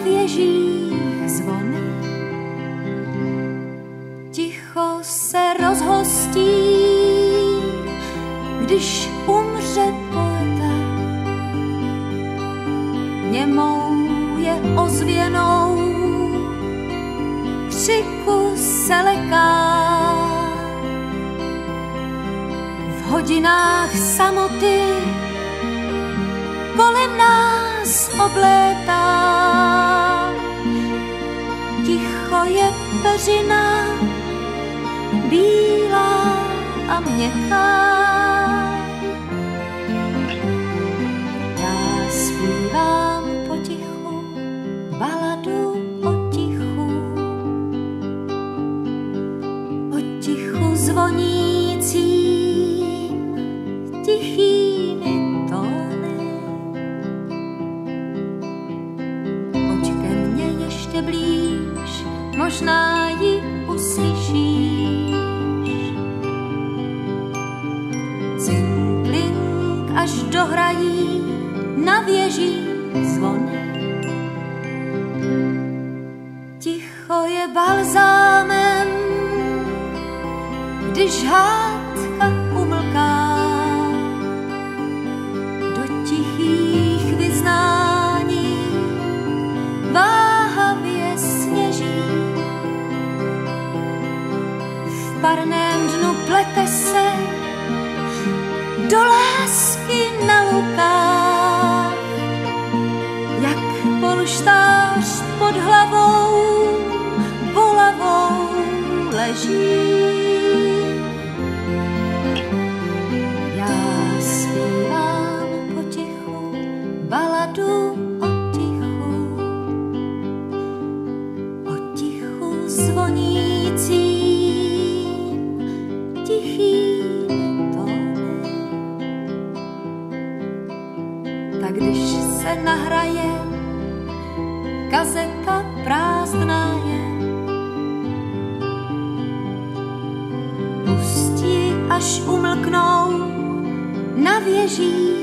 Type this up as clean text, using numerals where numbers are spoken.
věžích zvony. Ticho se rozhostí, když umře poeta. Němou je ozvěnou, křiku se leká. V hodinách samoty kolem nás oblétá. Ticho je peřina, bílá a měkká. Já zpívám potichu baladu o tichu. O tichu zvonícím tichými tóny. Pojď ke mně ještě blíž, možná ji uslyšíš. Cinkling, až dohrají na věžích zvony. Ticho je balzámem, když hádka umlká. Do tichých vyznání váhavě sněží. V parném dnu plete se do lásky na lukách, jak polštář pod hlavou bolavou leží. Já zpívám potichu baladu o tichu. O tichu zvonícím tichými tóny. Tak když se nahraje, kazeta prázdná je. Pustí, až umlknou na věžích